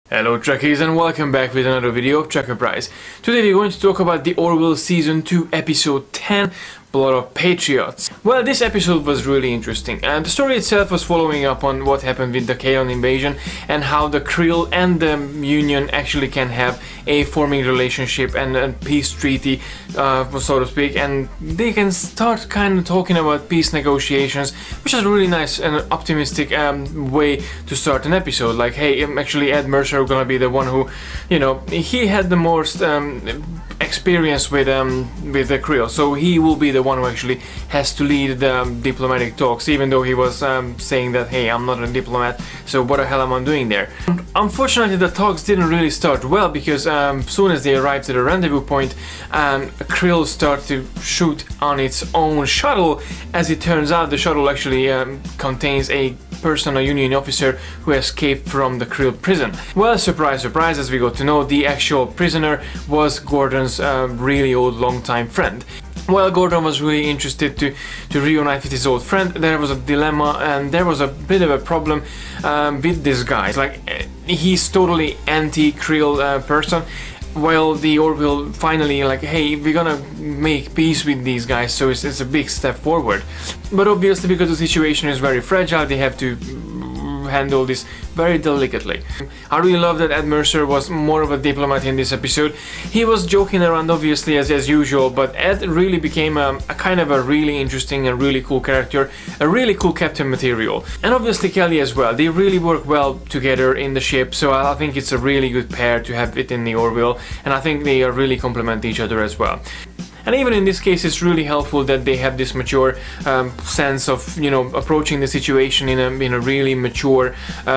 Hello Trekkies and welcome back with another video of TREKKERPRISE. Today we're going to talk about the Orville Season 2 Episode 10, Blood of Patriots. Well, this episode was really interesting, and the story itself was following up on what happened with the Kaylon invasion and how the Krill and the Union actually can have a forming relationship and a peace treaty, so to speak, and they can start kind of talking about peace negotiations, which is a really nice and optimistic way to start an episode. Like, hey, actually Ed Mercer gonna be the one who, you know, he had the most experience with the Krill, so he will be the one who actually has to lead the diplomatic talks, even though he was saying that, hey, I'm not a diplomat, so what the hell am I doing there? Unfortunately, the talks didn't really start well, because soon as they arrived at the rendezvous point, Krill started to shoot on its own shuttle. As it turns out, the shuttle actually contains a person, a Union officer who escaped from the Krill prison. Well, surprise, surprise, as we got to know, the actual prisoner was Gordon's really old long-time friend. Well, Gordon was really interested to reunite with his old friend. There was a dilemma and there was a bit of a problem with this guy. Like, he's totally anti-Krill person. Well, the Orville finally like, hey, we're gonna make peace with these guys, so it's a big step forward. But obviously, because the situation is very fragile, they have to handle this very delicately. I really love that Ed Mercer was more of a diplomat in this episode. He was joking around, obviously, as usual, but Ed really became a kind of a really interesting and really cool character, a really cool captain material. And obviously Kelly as well. They really work well together in the ship, so I think it's a really good pair to have it in the Orville, and I think they really complement each other as well. And even in this case, it's really helpful that they have this mature sense of, you know, approaching the situation in a really mature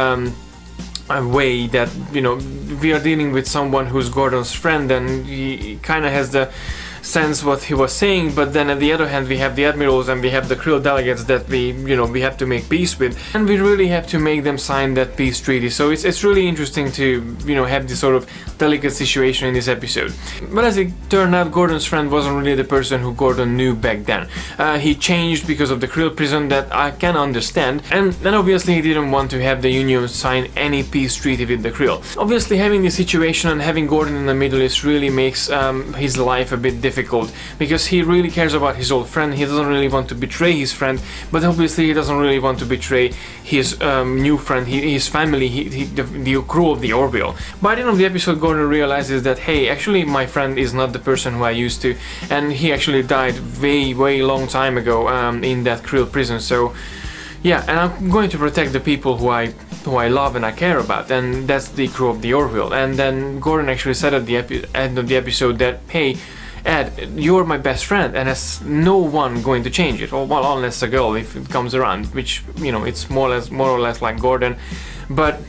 way, that, you know, we are dealing with someone who's Gordon's friend, and he kind of has the sense what he was saying, but then on the other hand we have the admirals and we have the Krill delegates that we have to make peace with, and we really have to make them sign that peace treaty. So it's really interesting to, you know, have this sort of delicate situation in this episode. But as it turned out, Gordon's friend wasn't really the person who Gordon knew back then. He changed because of the Krill prison, that I can understand, and then obviously he didn't want to have the Union sign any peace treaty with the Krill. Obviously, having this situation and having Gordon in the Middle East really makes his life a bit difficult, because he really cares about his old friend. He doesn't really want to betray his friend, but obviously he doesn't really want to betray his new friend, his family, the crew of the Orville. By the end of the episode, Gordon realizes that, hey, actually my friend is not the person who I used to, and he actually died way long time ago in that Krill prison. So yeah, and I'm going to protect the people who I love and I care about, and that's the crew of the Orville. And then Gordon actually said at the end of the episode that, hey, Ed, you're my best friend, and there's no one going to change it. Well, unless a girl, if it comes around, which, you know, it's more or less like Gordon, but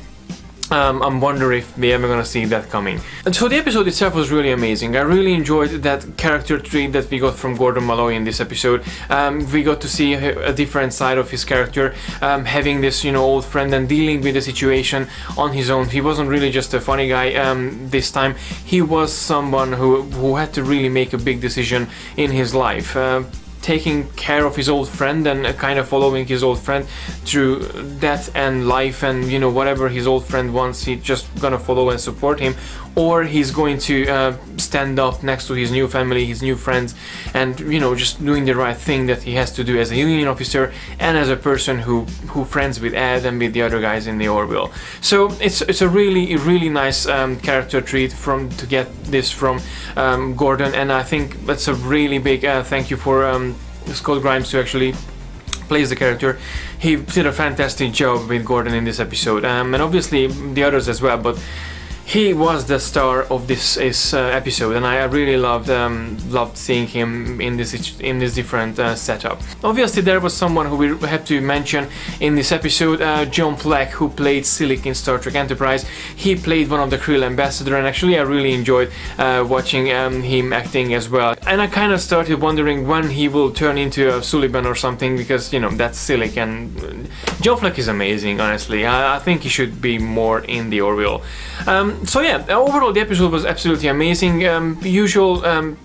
I'm wondering if we're ever gonna see that coming. And so the episode itself was really amazing. I really enjoyed that character trait that we got from Gordon Malloy in this episode. We got to see a different side of his character, having this, you know, old friend and dealing with the situation on his own. He wasn't really just a funny guy this time. He was someone who had to really make a big decision in his life. Taking care of his old friend and kind of following his old friend through death and life, and, you know, whatever his old friend wants, he's just gonna follow and support him, or he's going to stand up next to his new family, his new friends, and, you know, just doing the right thing that he has to do as a Union officer and as a person who friends with Ed and with the other guys in the Orville. So it's a really nice character trait to get this from Gordon, and I think that's a really big thank you for Scott Grimes to actually plays the character. He did a fantastic job with Gordon in this episode, and obviously the others as well, but he was the star of this episode, and I really loved seeing him in this different setup. Obviously, there was someone who we have to mention in this episode, John Fleck, who played Silic in Star Trek Enterprise. He played one of the Krill ambassador, and actually I really enjoyed watching him acting as well. And I kind of started wondering when he will turn into a Sullivan or something, because, you know, that's Silic, and John Fleck is amazing, honestly. I think he should be more in the Orville. So yeah, overall the episode was absolutely amazing. Usual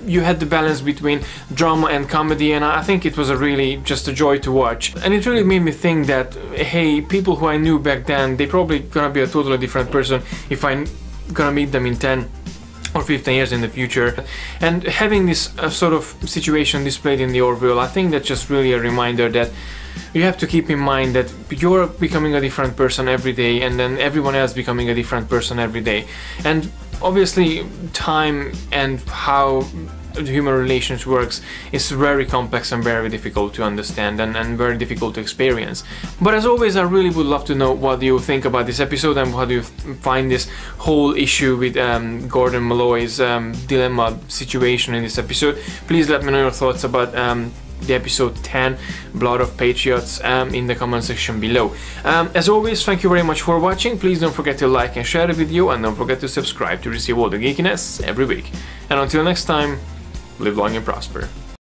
you had the balance between drama and comedy, and I think it was a really just a joy to watch. And it really made me think that, hey, people who I knew back then, they probably gonna be a totally different person if I'm gonna meet them in 10 or 15 years in the future. And having this sort of situation displayed in the Orville, I think that's just really a reminder that you have to keep in mind that you're becoming a different person every day, and then everyone else becoming a different person every day. And obviously time and how the human relations works is very complex and very difficult to understand and very difficult to experience. But as always, I really would love to know what you think about this episode and how do you find this whole issue with Gordon Malloy's dilemma situation in this episode. Please let me know your thoughts about the episode 10, Blood of Patriots, in the comment section below. As always, thank you very much for watching. Please don't forget to like and share the video, and don't forget to subscribe to receive all the geekiness every week. And until next time, live long and prosper.